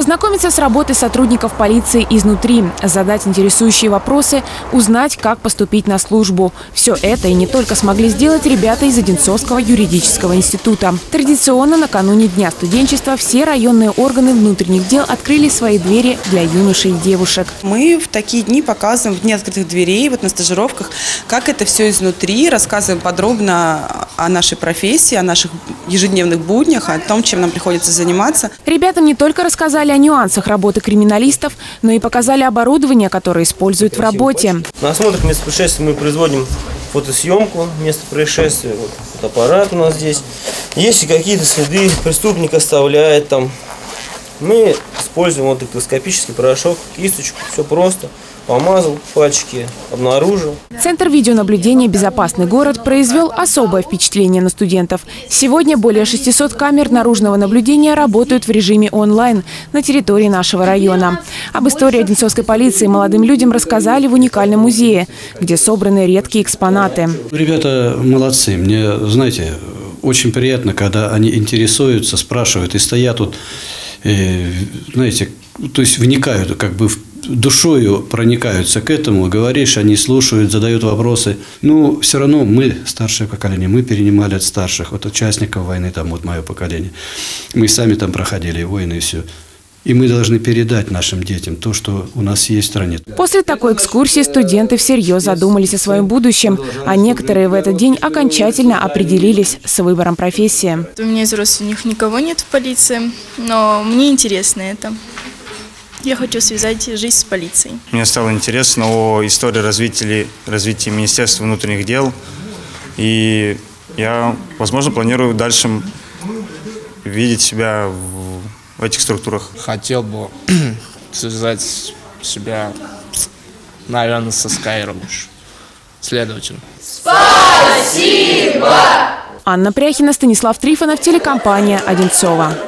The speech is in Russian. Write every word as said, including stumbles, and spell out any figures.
Познакомиться с работой сотрудников полиции изнутри, задать интересующие вопросы, узнать, как поступить на службу. Все это и не только смогли сделать ребята из Одинцовского юридического института. Традиционно накануне Дня студенчества все районные органы внутренних дел открыли свои двери для юношей и девушек. Мы в такие дни показываем в дни открытых дверей, вот на стажировках, как это все изнутри, рассказываем подробно о нашей профессии, о наших ежедневных буднях, о том, чем нам приходится заниматься. Ребятам не только рассказали о нюансах работы криминалистов, но и показали оборудование, которое используют в работе. На осмотрах места происшествия мы производим фотосъемку места происшествия. Вот фотоаппарат у нас здесь. Если какие-то следы преступник оставляет там, мы используем вот дактилоскопический порошок, кисточку, все просто. Помазал пальчики, обнаружил. Центр видеонаблюдения «Безопасный город» произвел особое впечатление на студентов. Сегодня более шестисот камер наружного наблюдения работают в режиме онлайн на территории нашего района. Об истории одинцовской полиции молодым людям рассказали в уникальном музее, где собраны редкие экспонаты. Ребята молодцы. Мне, знаете, очень приятно, когда они интересуются, спрашивают и стоят тут, э, знаете, то есть вникают как бы в душою, проникаются к этому, говоришь, они слушают, задают вопросы. Ну, все равно мы, старшее поколение, мы перенимали от старших, от участников войны, там вот мое поколение. Мы сами там проходили войны и все. И мы должны передать нашим детям то, что у нас есть в стране. После такой экскурсии студенты всерьез задумались о своем будущем, а некоторые в этот день окончательно определились с выбором профессии. У меня из родственников никого нет в полиции, но мне интересно это. Я хочу связать жизнь с полицией. Мне стало интересно о истории развития, развития Министерства внутренних дел. И я, возможно, планирую дальше видеть себя в, в этих структурах. Хотел бы связать себя, наверное, со Скайром, следователем. Спасибо! Анна Пряхина, Станислав Трифонов, телекомпания «Одинцова».